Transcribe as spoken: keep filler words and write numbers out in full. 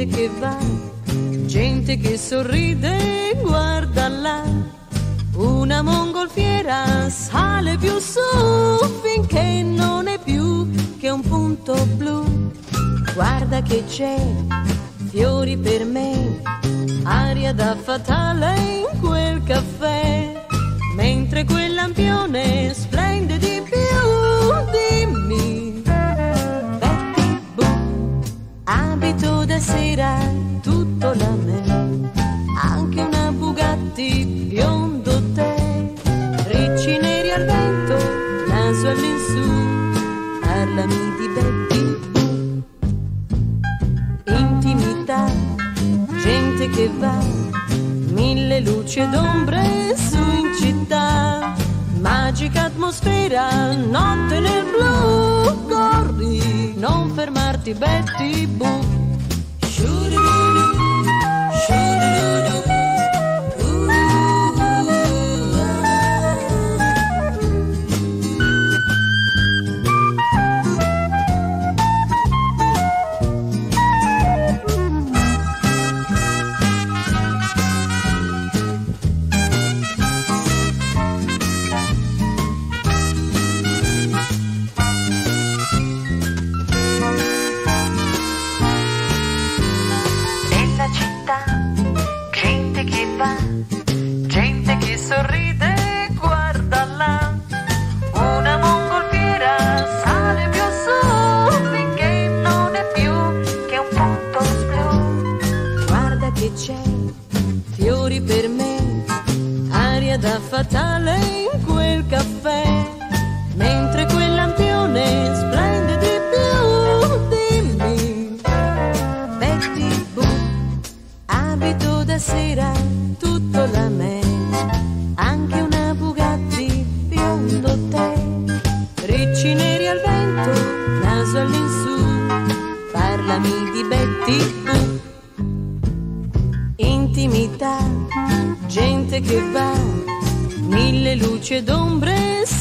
gente che va, gente che sorride, guarda là. Una mongolfiera sale più su finché non è più che un punto blu. Guarda che c'è, fiori per me, aria da fatale in quel caffè. Mentre quel lampione splende di più, dimmi, Betty Boo, abito da sera tutto la me, anche una Bugatti biondo te, ricci neri al vento, naso all'insù, parlami di Betty Boo. Intimità, gente che va, mille luci ed ombre su in città, magica atmosfera, notte nel blu, corri, non fermarti Betty Boo. Gente che va, gente che sorride, guarda là. Una mongolfiera sale più su finché non è più che un punto blu. Guarda che c'è, fiori per me, aria da fatale in quel caffè. Mentre quel lampione splende di più, dimmi, Betty Boo, abito da sera tutto la me, anche una Bugatti biondo te, ricci neri al vento, naso all'insù, parlami di Betty Boo. Intimità, gente che va, mille luci ed ombre